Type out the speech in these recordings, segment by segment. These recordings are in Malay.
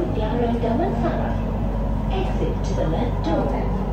Mutiara Damansara. Exit to the left door.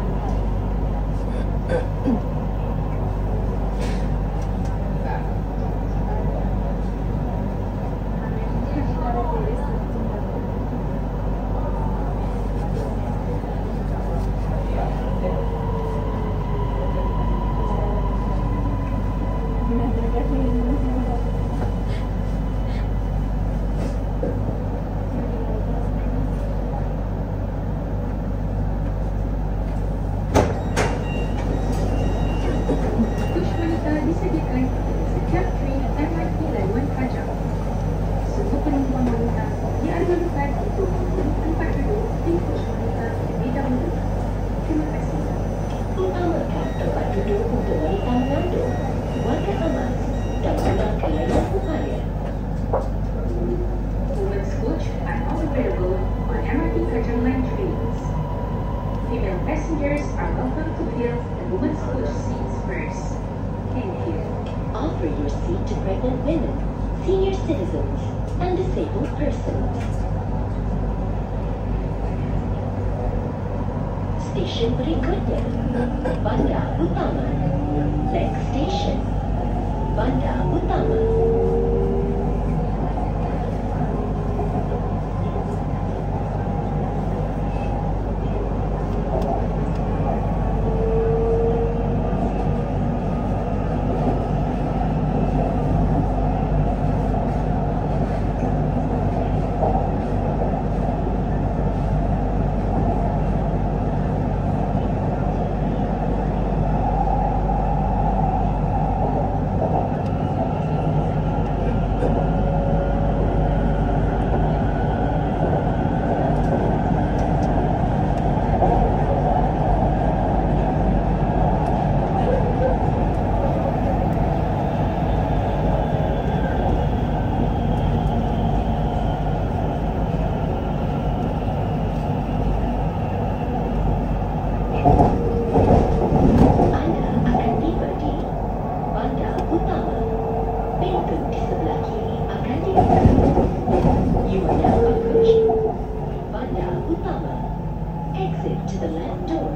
Passengers are welcome to fill the women's coach seats first. Thank you. Offer your seat to pregnant women, senior citizens, and disabled persons. Station berikutnya, Bandar Utama. Next station, Bandar Utama. Exit to the left door.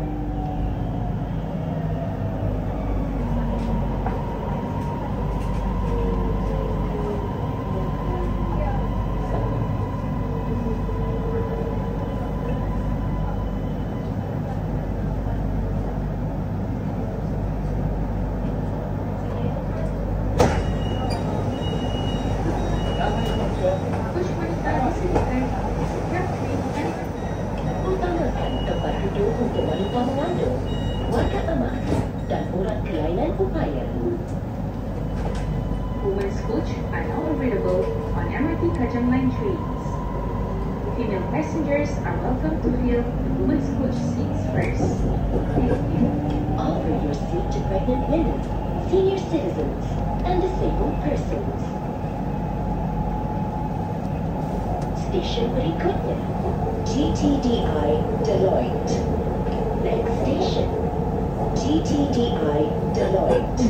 Utamakan tempat duduk untuk wanita mengandung, warga emas, dan orang kelainan upaya. Women's coach are now available on MRT Kajang Line trains. Female passengers are welcome to fill the women's coach seats first. Thank you. Offer your seat to pregnant women, senior citizens, and disabled persons. Station berikutnya, GTDI Deloitte. Next station, GTDI Deloitte.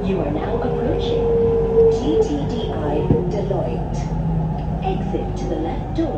You are now approaching TTDI Deloitte. Exit to the left door.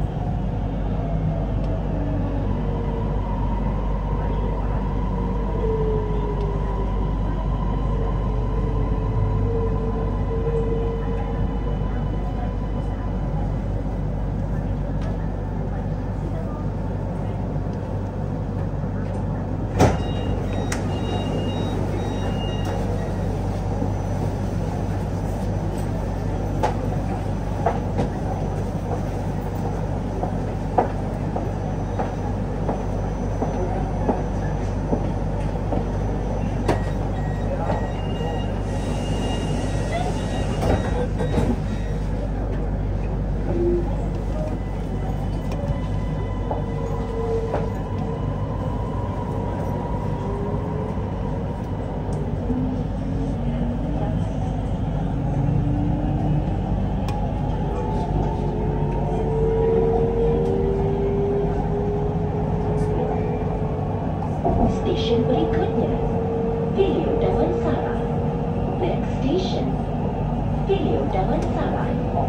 Stesen berikutnya, Filio Damansara. Next station, Filio Damansara.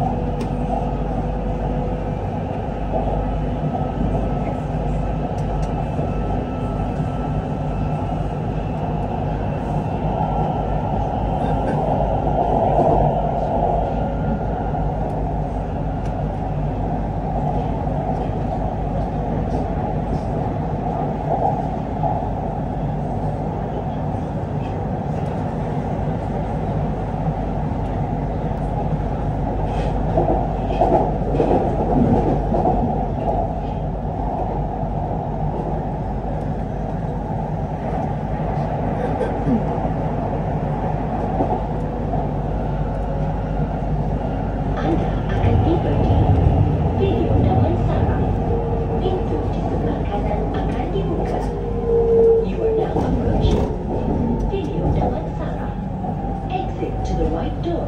Anda akan tiba di Filio Damansara. Pintu di sebelah kanan akan dibuka. You are now approaching Filio Damansara. Exit to the right door.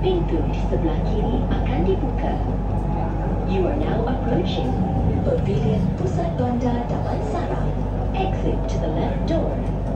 Pintu di sebelah kiri akan dibuka. You are now approaching Pavilion Pusat Bandar Damansara. Exit to the left door.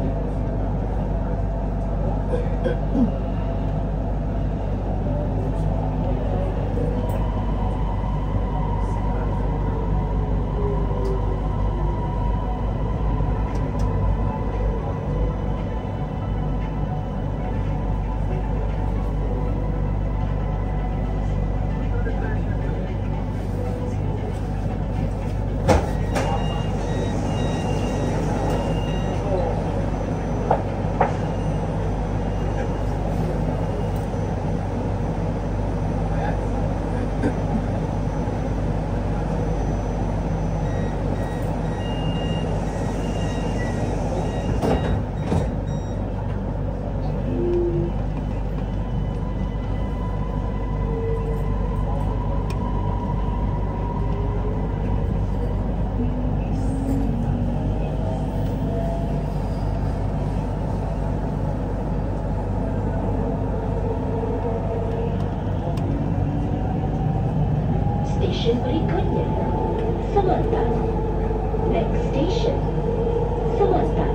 Stesen berikutnya, Semantan. Next station, Semantan.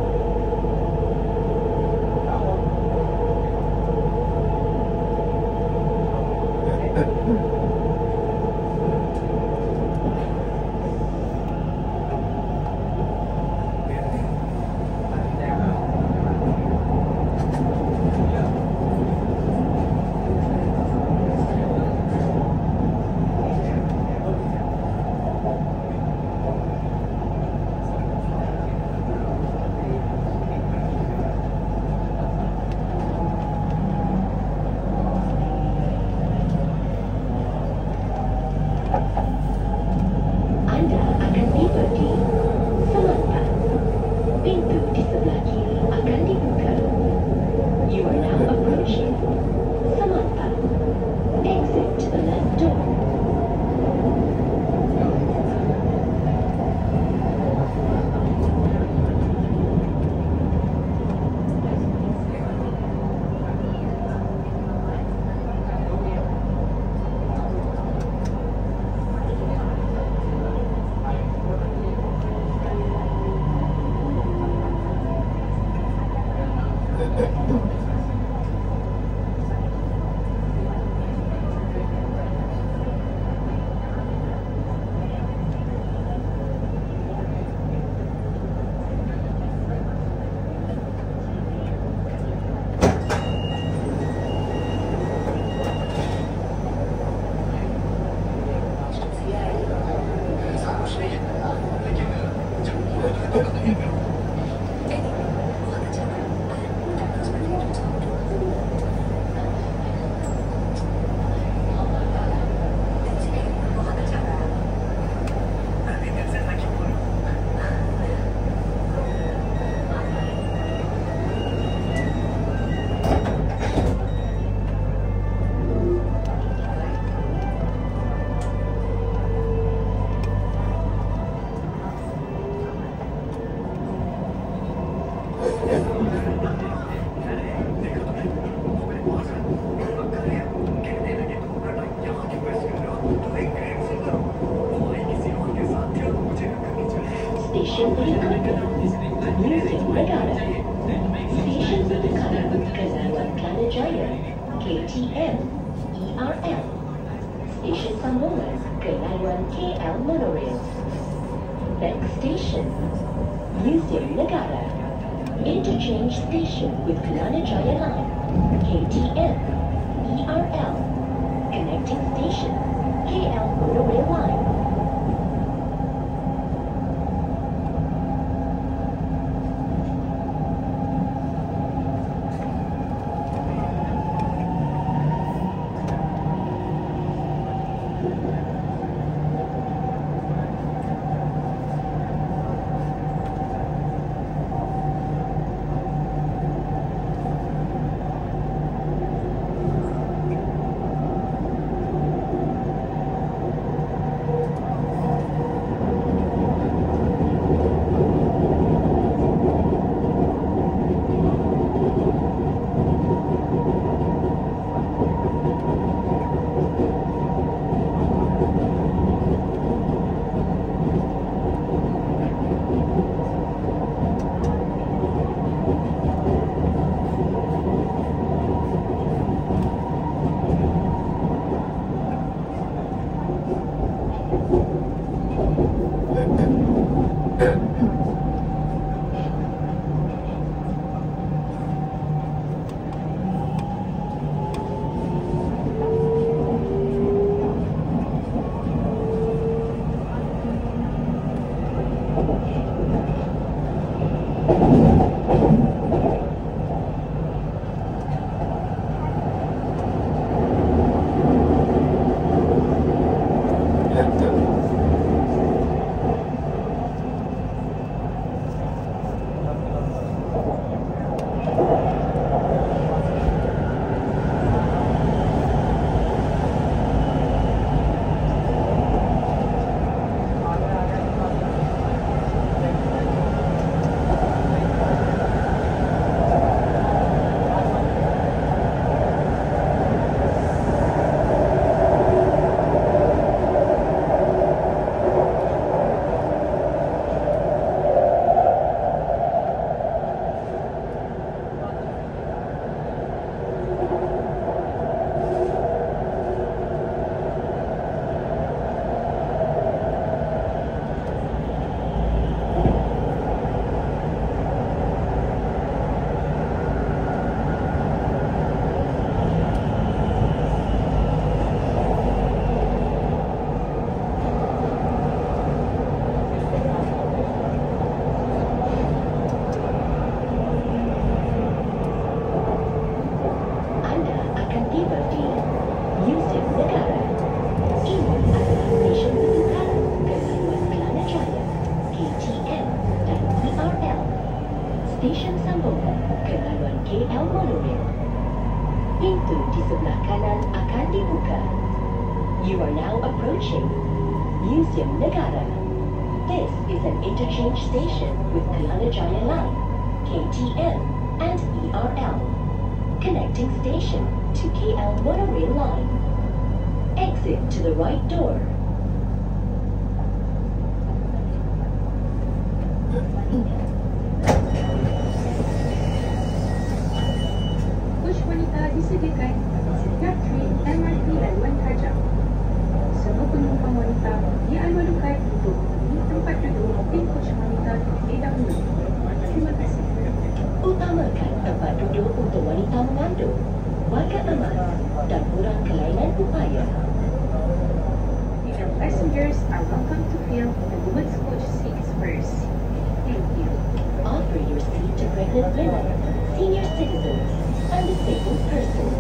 Anda akan tiba di Semantan. Pintu di sebelah kiri akan dibuka. You are now approaching Semantan. Exit to the left door. Stesen berikutnya, Museum Negara. Stesen berdekatan Kenalan Klanajaya, KTM, ERL. Stesen sambungan ke laluan KL Monorail. Next station, Museum Negara. Interchange station with Klanajaya Line, KTM, ERL. Connecting station, KL Monorail Line. Stesen sambungan ke laluan KL Monorail. Pintu di sebelah kanan akan dibuka. You are now approaching Museum Negara. This is an interchange station with Kelana Jaya Line, KTM and ERL. Connecting station to KL Monorail Line. Exit to the right door. Bus wanita disediakan di setiap train MRT laluan Kajang. Semua penumpang wanita dianugerahkan untuk memilih tempat duduk di bus wanita terlebih dahulu. Terima kasih. Utamakan tempat duduk untuk wanita mengandung, warga emas dan orang kelainan upaya. Female passengers are welcome to fill the women's coach seats first. Thank you. Offer your seat to pregnant women, senior citizens, and disabled persons.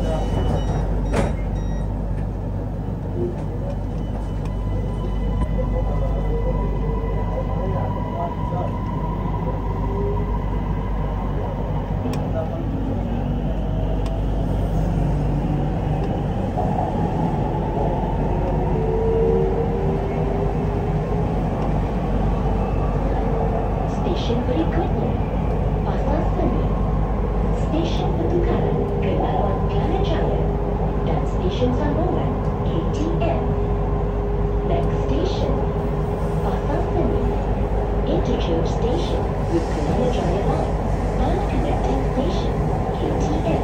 Stesen berikutnya, Pasar Seni, Stesen Pertukaran ke laluan Kelana Jaya, dan Stesen sambungan KTM. Next station, Pasar Seni, interchange station with Kelana Jaya Line and connecting station KTM.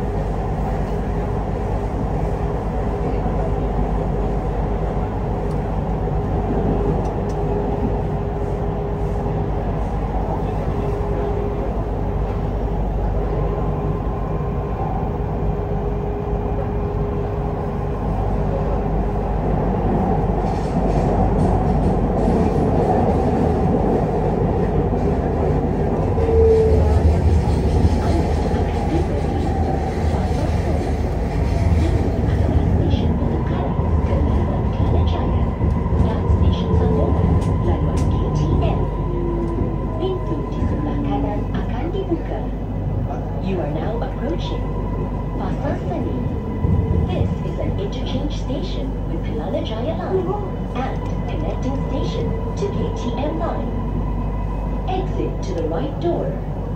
You are now approaching Pasar Seni. This is an interchange station with Kelana Jaya Line and connecting station to KTM Line. Exit to the right door.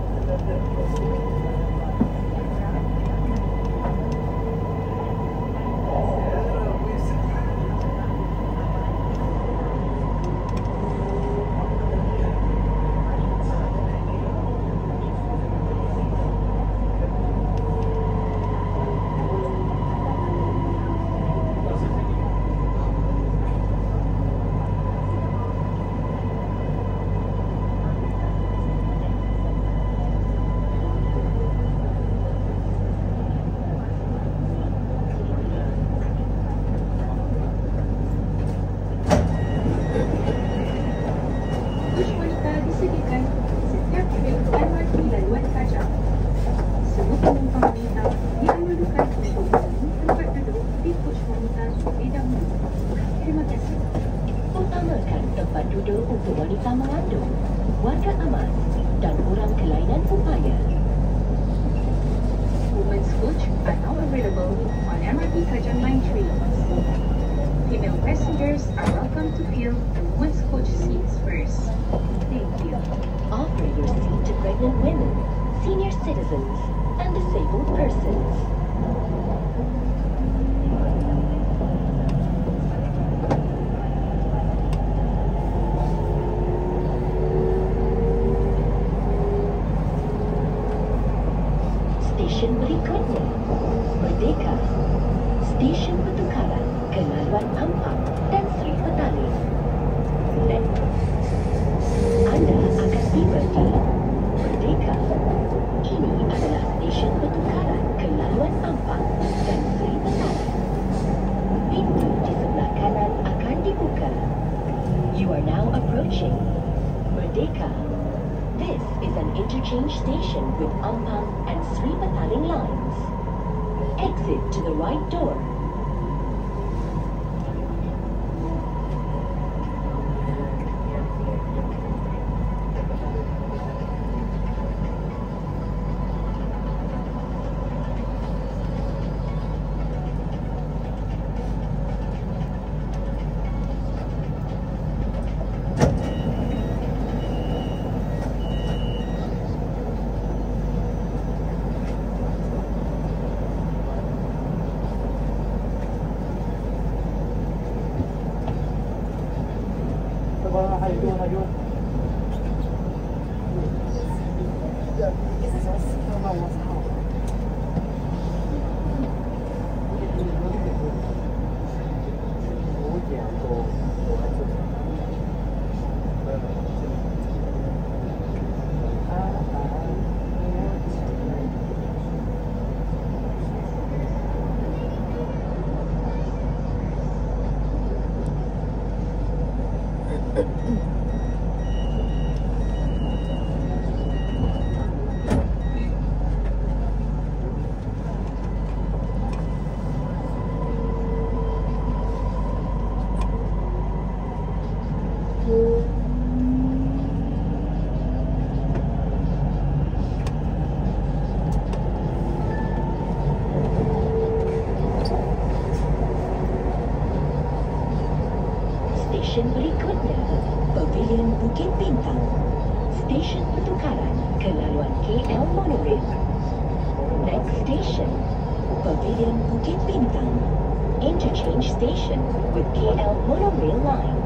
Bus wanita disediakan di setiap train MRT laluan Kajang. Semua penumpang wanita dianugerahkan untuk memilih tempat duduk di bus wanita terlebih dahulu. Terima kasih. Utamakan tempat duduk untuk wanita mengandung, warga emas dan orang kelainan upaya. Women's coach are now available on MRT Kajang Line trains. Female passengers are welcome to fill the women's coach seats first. Thank you. Offer your seat to pregnant women, senior citizens, and disabled persons. Stesen berikutnya, Merdeka, Stesen Pertukaran ke laluan Ampang dan Sri Petaling. Anda akan tiba di Merdeka. Ini adalah stesen pertukaran ke laluan Ampang dan Sri Petaling. Pintu di sebelah kanan akan dibuka. You are now approaching Merdeka. This is an interchange station with Ampang and Sri Petaling lines. Exit to the right door. Stesen berikutnya, Pavilion Bukit Bintang. Stesen pertukaran ke laluan KL Monorail. Next station, Pavilion Bukit Bintang. Interchange station with KL Monorail line.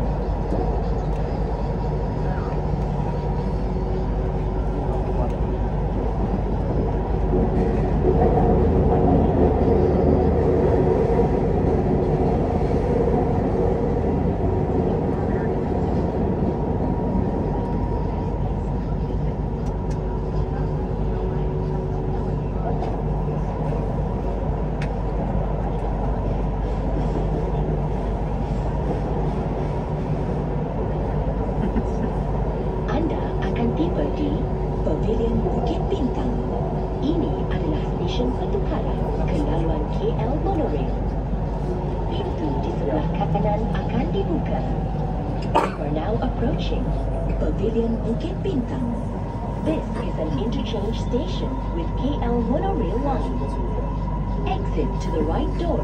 Tiba di Pavilion Bukit Bintang. Ini adalah stesen pertukaran ke laluan KL Monorail. Pintu di sebelah kanan akan dibuka. We are now approaching Pavilion Bukit Bintang. This is an interchange station with KL Monorail line. Exit to the right door.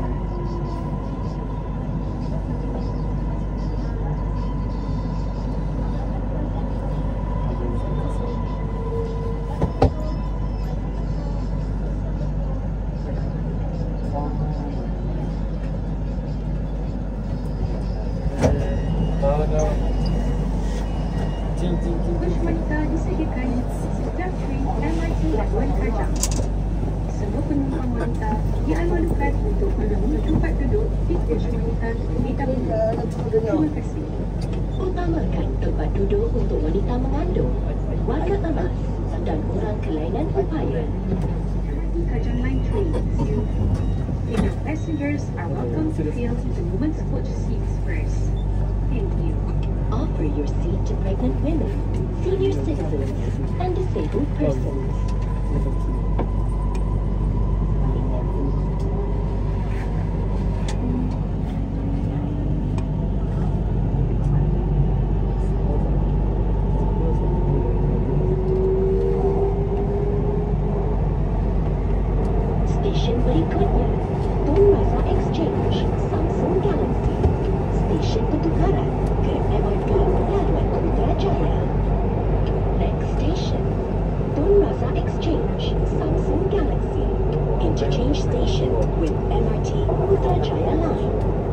Bus wanita disediakan setiap train MRT Labuan Kajang. Semua penumpang wanita diamanukan untuk menemui tempat duduk di bus wanita terlebih dahulu. Terima kasih. Utamakan tempat duduk untuk wanita mengandung, warga emas dan orang kelainan upaya. MRT Kajang Line trains. Female passengers are welcome to fill the women's coach seats first. Thank you. Offer your seat to pregnant women, senior citizens, and disabled persons. Stesen berikutnya, Tun Razak Exchange, Samsung Galaxy. Stesen pertukaran ke MRT Laluan Putrajaya. Next station, Tun Razak Exchange, Samsung Galaxy. Interchange station with MRT Putrajaya line.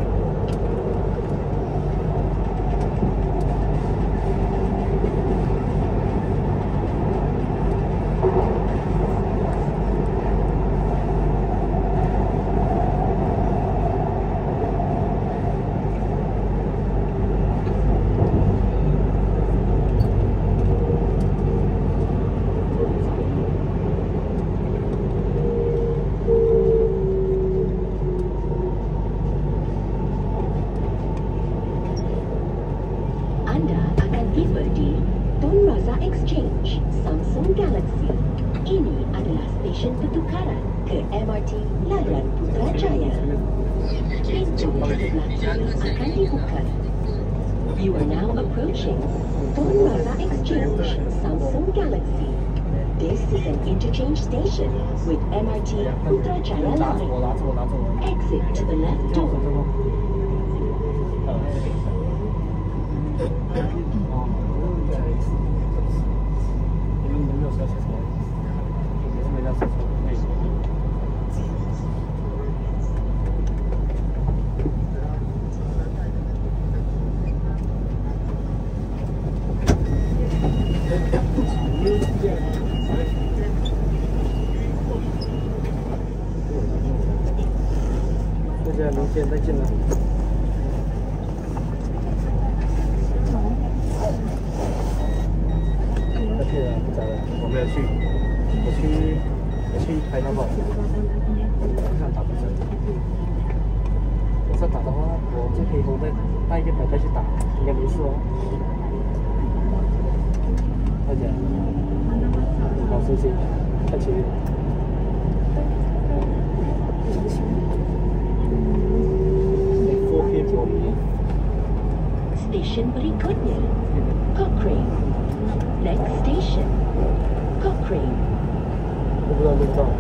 Tiba di Tun Razak Exchange, Samsung Galaxy. Ini adalah stesen pertukaran ke MRT Laluan Putrajaya. Pintu di sebelah kiri akan dibuka. You are now approaching Tun Razak Exchange, Samsung Galaxy. This is an interchange station with MRT Putrajaya line. Exit to the left door. 现在明天再见了。他去了，不找了，我没有去，我去开那个，我想打不成。我想打的话，我就可以后面带一个白带去打，应该没事哦。大家好休息，看球。 Station berikutnya, Cochrane. Next station, Cochrane. 我不知道不知道。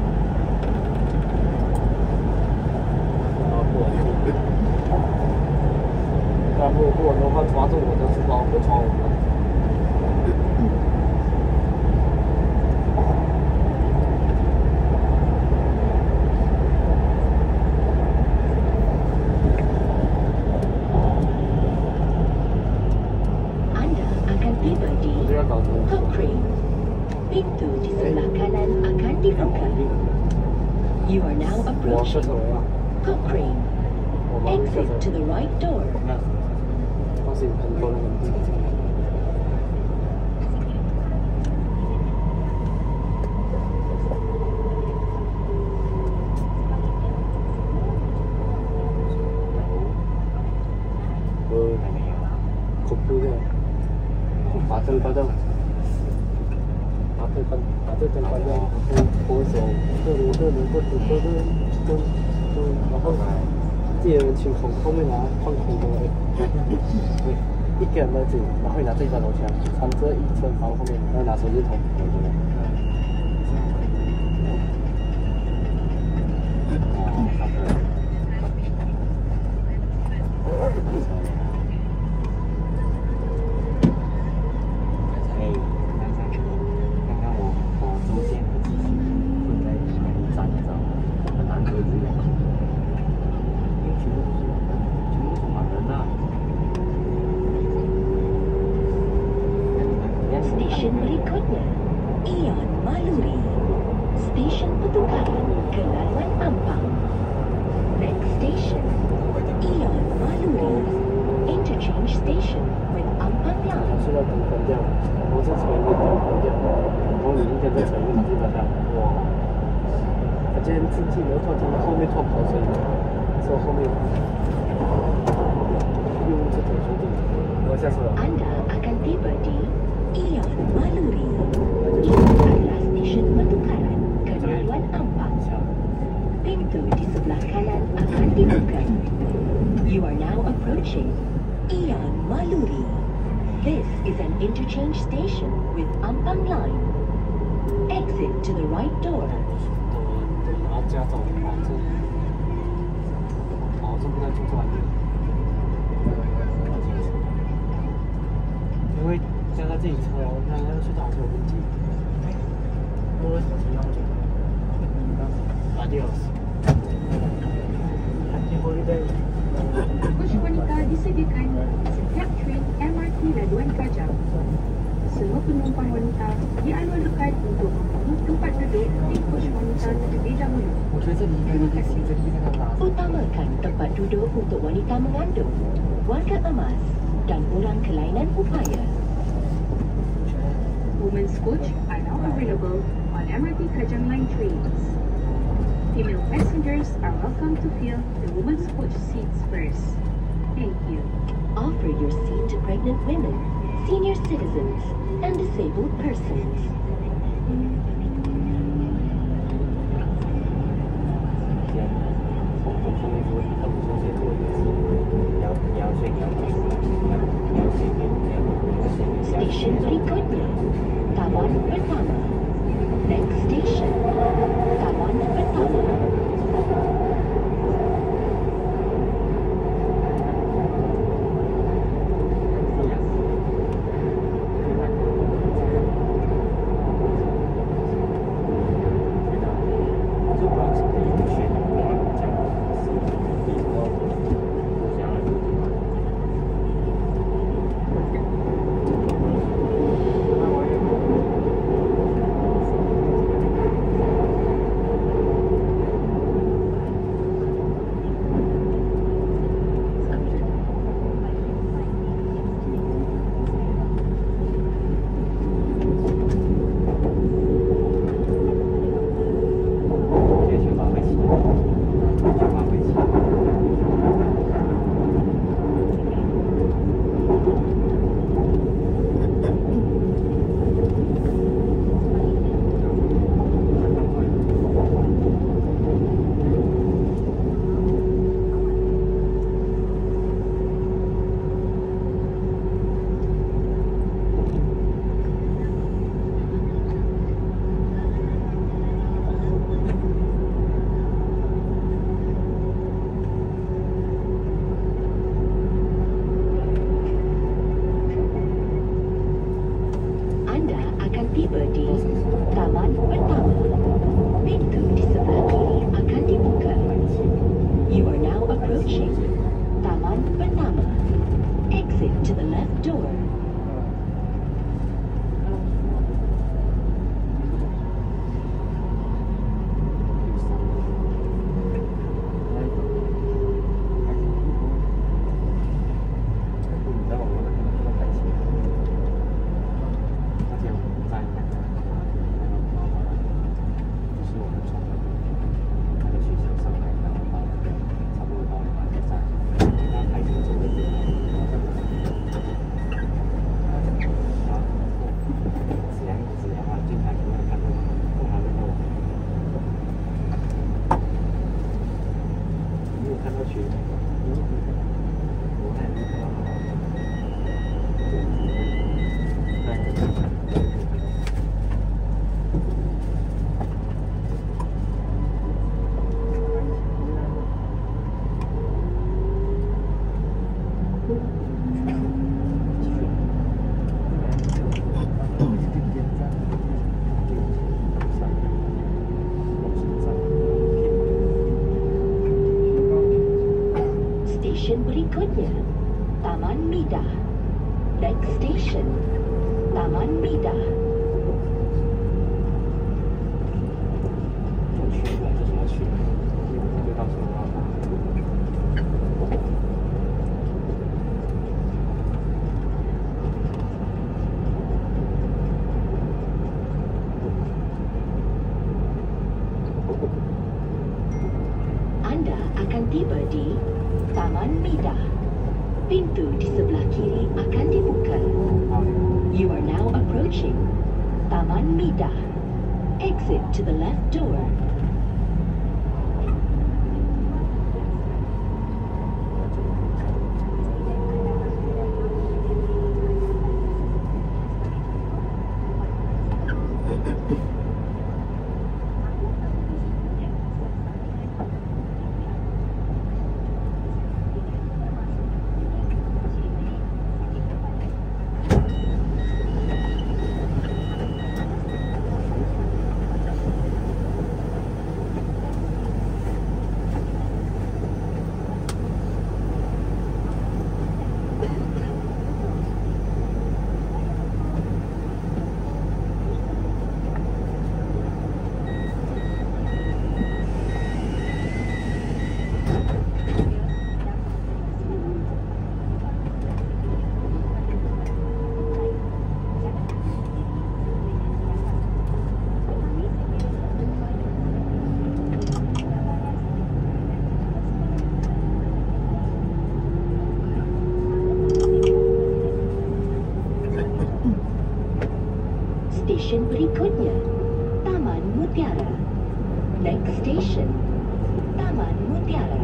要不然的话抓住我的书包会抓我们。 Cochrane. Pintu di sebelah kanan akan dibuka. You are now approaching Cochrane. Exit to the right door. 放心，很多人很紧张。恐怖的，把灯关掉。把这灯关掉，左手这里，然后自己人清空，后面拿放空的，对，一个人在这里，然后拿这一把手枪，穿这一层防后面，然后拿手电筒， Stesen berikutnya, Ion Maluri. Stesen pertukaran ke laluan Ampang. Next station, Ion Maluri. Interchange station with Ampang Line. 是要灯关掉，然后这车一灯关掉，然后你一天在车里基本上，哇！他今天进去，然后突然听到后面突然跑车，说后面又是走出的，我下车了。 Anda akan tiba di Ion Maluri. Ini adalah stesen pertukaran ke laluan Ampang. Pintu di sebelah kanan akan dibuka. You are now approaching Ion Maluri. This is an interchange station with Ampang Line. Exit to the right door. 拿驾照保证，保证不能出错。因为现在自己车，我看要去打车有问题。我为什么要求？Adios. Happy holiday. Bus wanita disediakan di setiap train MRT laluan Kajang. Semua penumpang wanita dianugerahkan untuk mempunyai tempat duduk di bus wanita terlebih dahulu. Terima kasih. Utamakan tempat duduk untuk wanita mengandung, warga emas dan orang kelainan upaya. Women's coach are now available on MRT Kajang Line trains. Female passengers are welcome to fill the women's coach seats first. Thank you. Offer your seat to pregnant women, senior citizens, and disabled persons. Stesen berikutnya, Tawan Pertama. Next station, Tawan Pertama. Exit to the left door. Stesen berikutnya, Taman Midah. Next station, Taman Midah. 去的这什么去？就到什么地方？ Anda akan tiba di Taman Midah. Pintu di sebelah kiri akan dibuka. You are now approaching Taman Midah. Exit to the left door. Stesen berikutnya, Taman Mutiara. Next station, Taman Mutiara.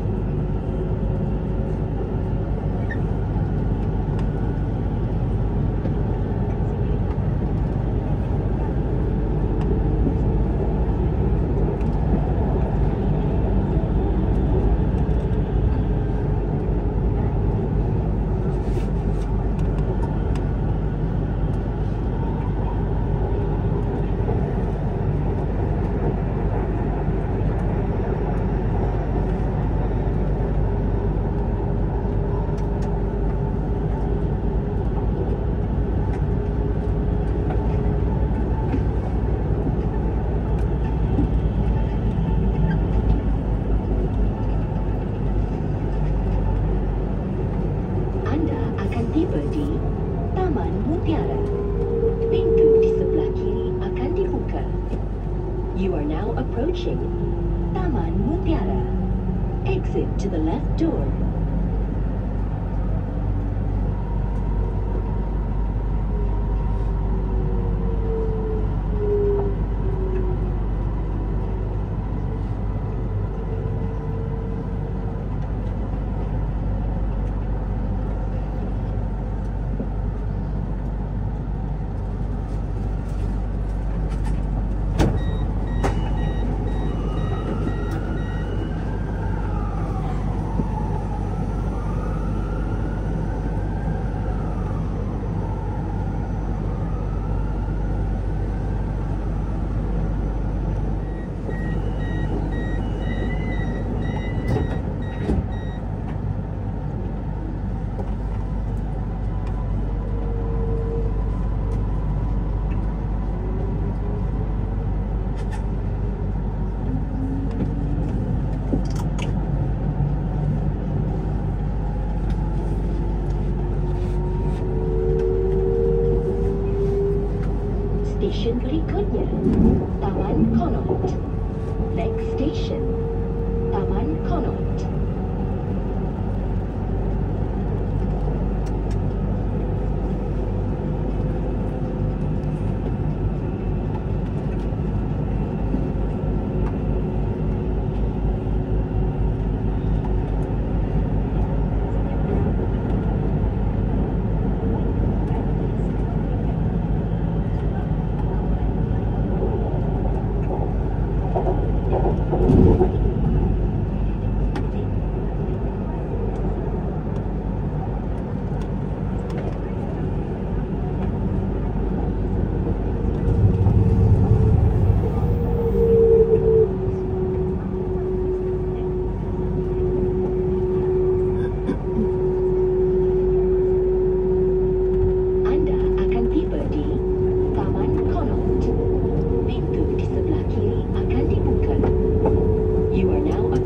Tiba di Taman Mutiara. Pintu di sebelah kiri akan dibuka. You are now approaching Taman Mutiara. Exit to the left door.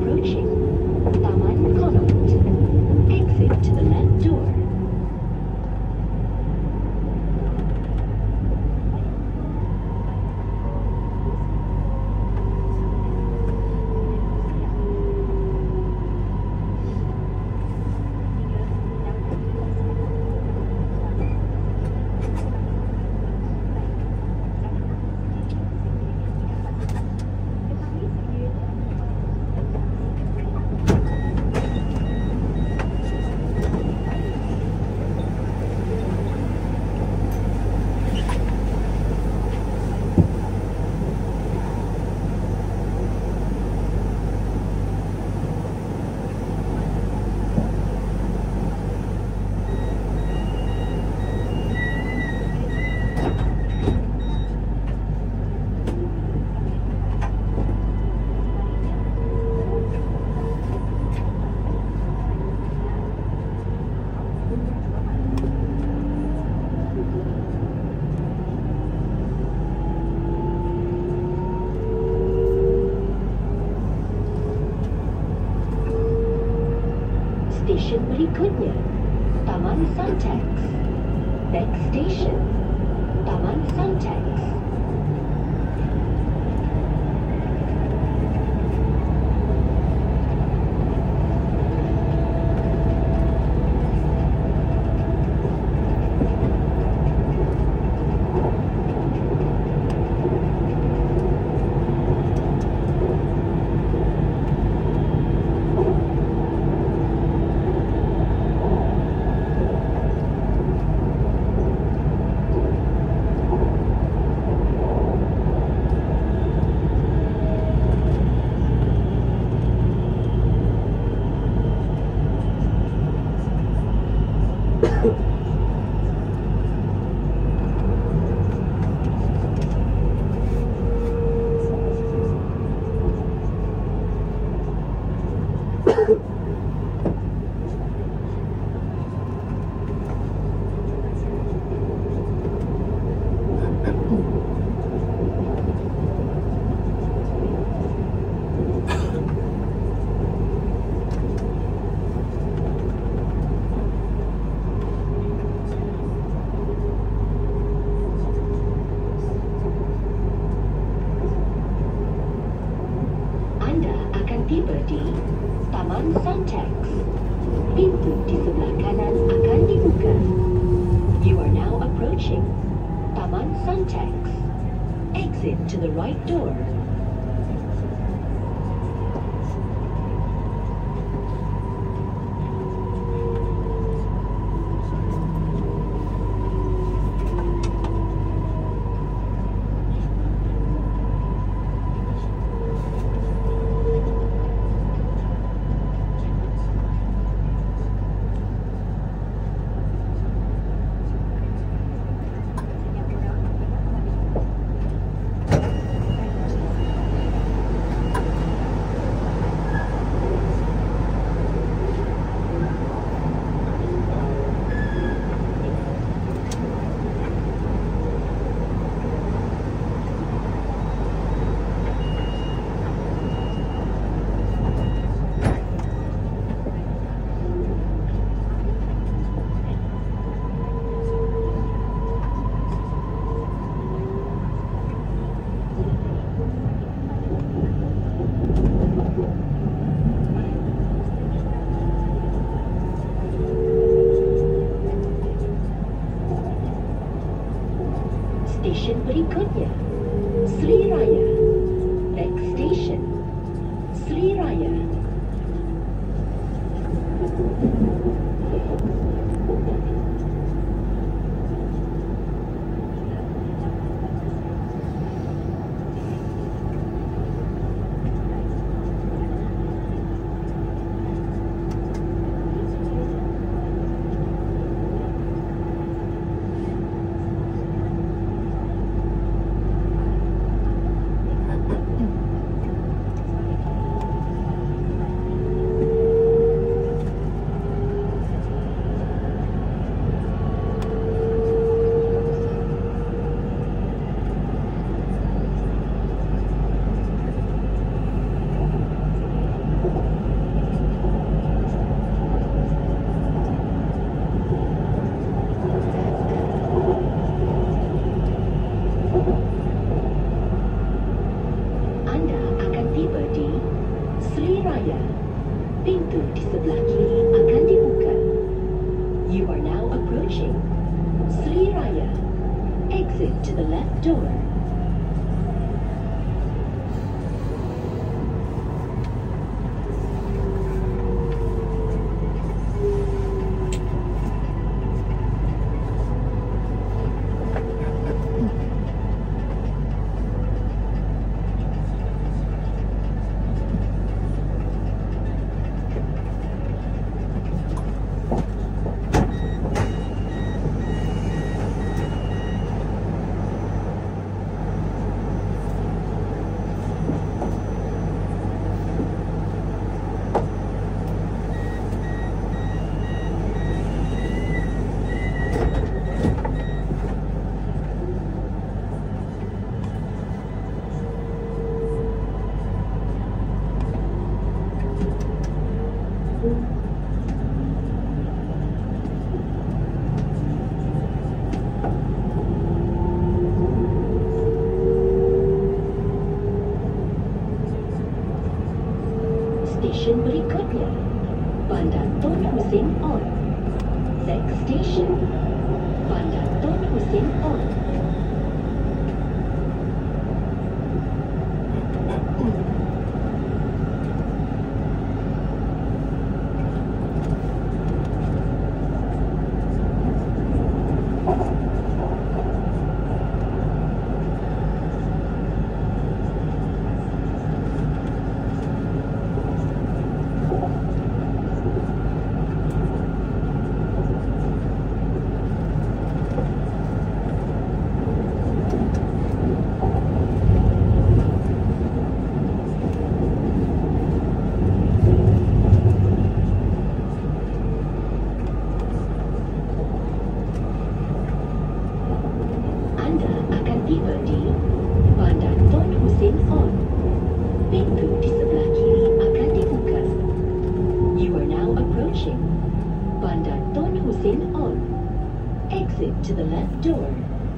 approaching Taman Connaught. Exit to the left door. Stesen berikutnya, Taman Suntex. Next station, Taman Suntex. Tiba di Taman Suntex. Pintu di sebelah kanan akan dibuka. You are now approaching Taman Suntex. Exit to the right door. Pintu di sebelah kiri akan dibuka. You are now approaching Sri Raya. Exit to the left door. Stesen berikutnya, Bandar Tun Hussein On. Next station, Bandar Tun Hussein On. Anda akan tiba di Bandar Tun Hussein On. Pintu di sebelah kiri akan dibuka. You are now approaching Bandar Tun Hussein On. Exit to the left door.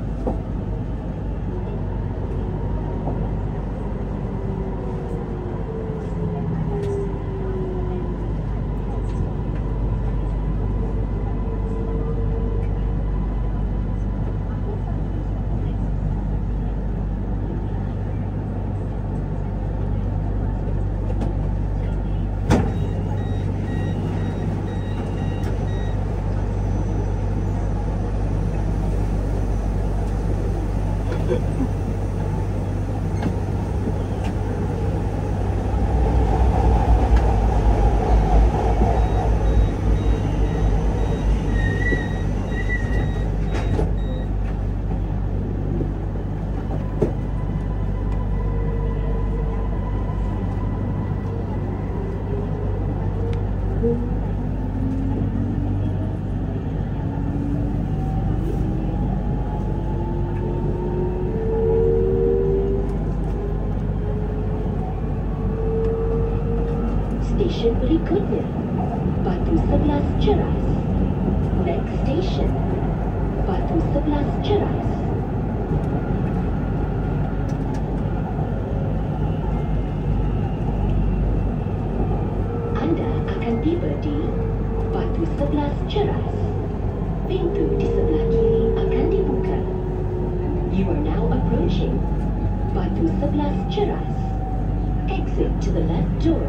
Stesen berikutnya, Batu 11 Ceras. Next station, Batu 11 Ceras. Anda akan tiba di Batu 11 Ceras. Pintu di sebelah kiri akan dibuka. You are now approaching Batu 11 Ceras. Exit to the left door.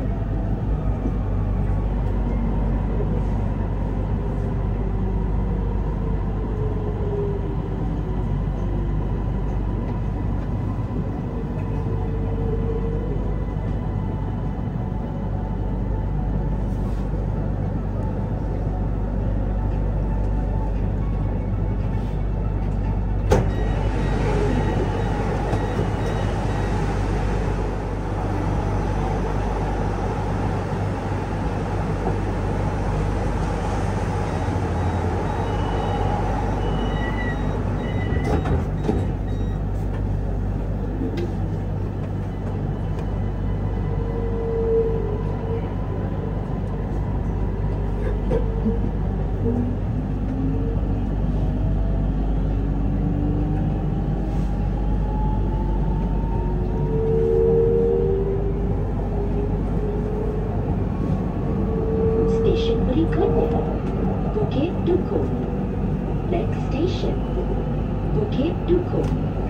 Stesen berikutnya, Bukit Dukung. Next station, Bukit Dukung.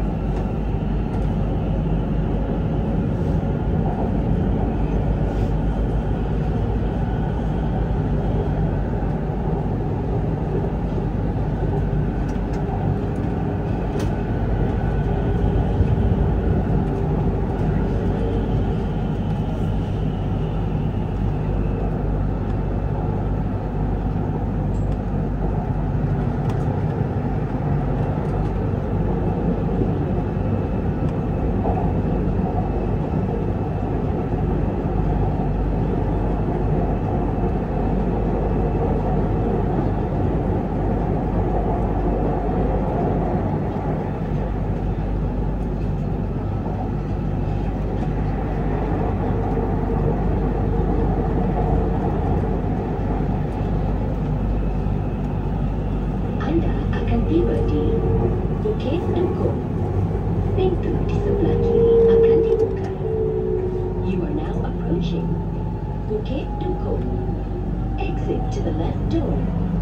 Anda akan tiba di Bukit Dukung. Pintu di sebelah kiri akan dibuka. You are now approaching Bukit Dukung. Exit to the left door.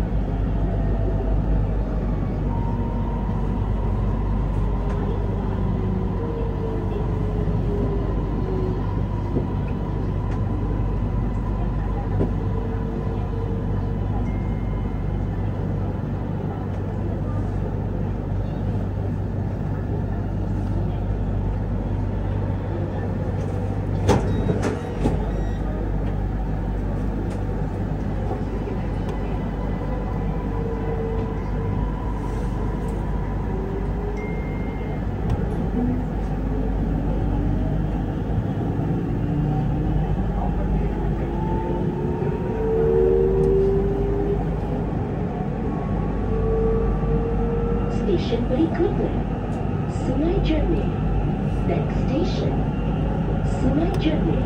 Stesen berikutnya, Sungai Jernih. Next station, Sungai Jernih.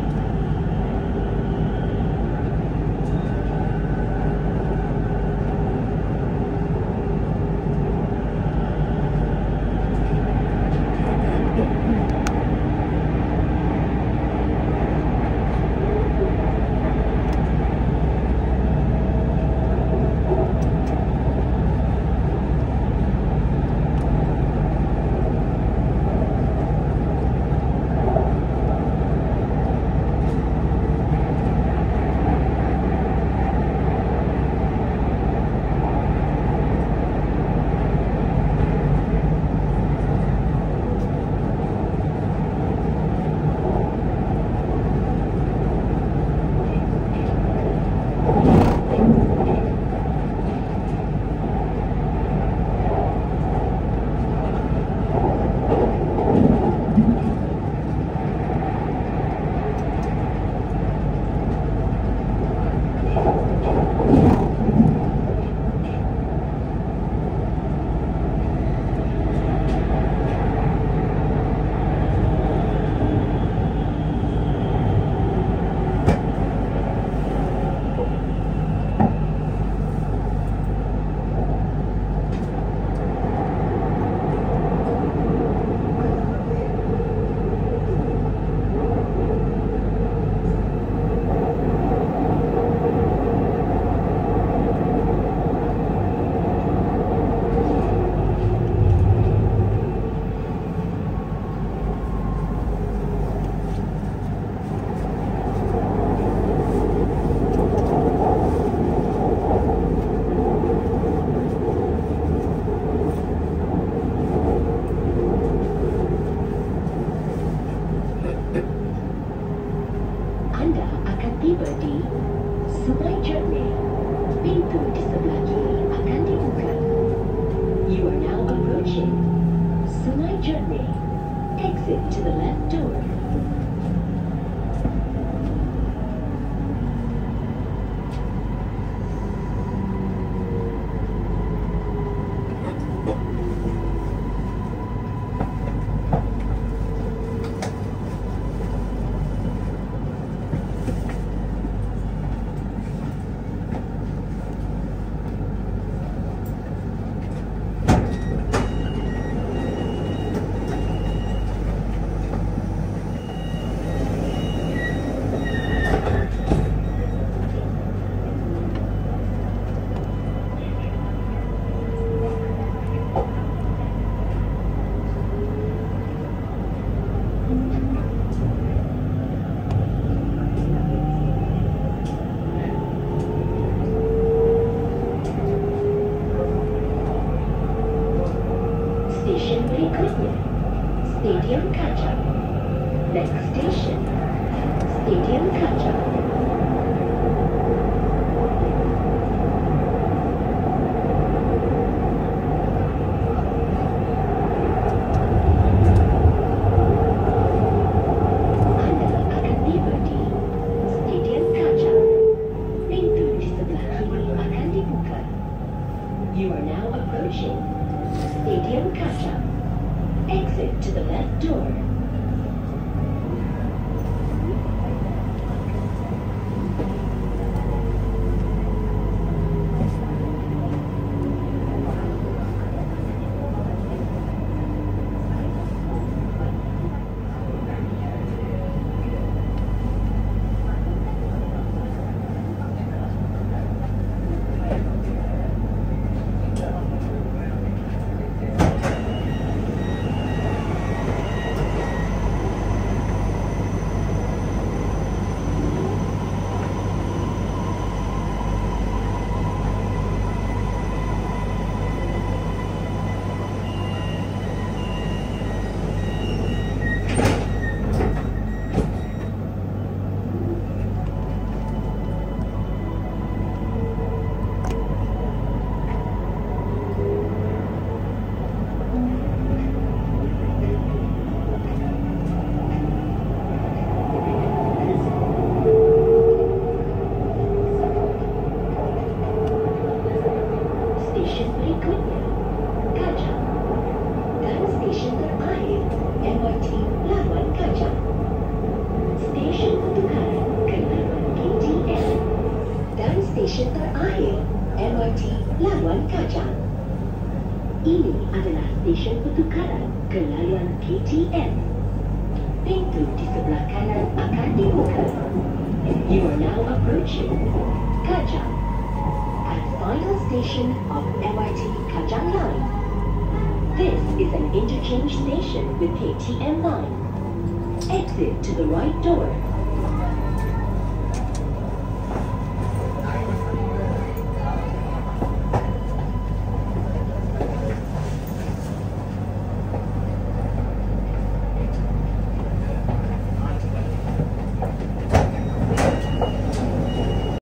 Anda akan tiba di Sungai Jernih. Pintu di sebelah kiri akan dibuka. You are now approaching Sungai Jernih. Exit to the left door. stesen terakhir MRT Labuan Kajang. Ini adalah stesen pertukaran ke laluan KTM. Pintu di sebelah kanan akan dibuka. You are now approaching Kajang at final station of MRT Kajang Line. This is an interchange station with KTM line. Exit to the right door.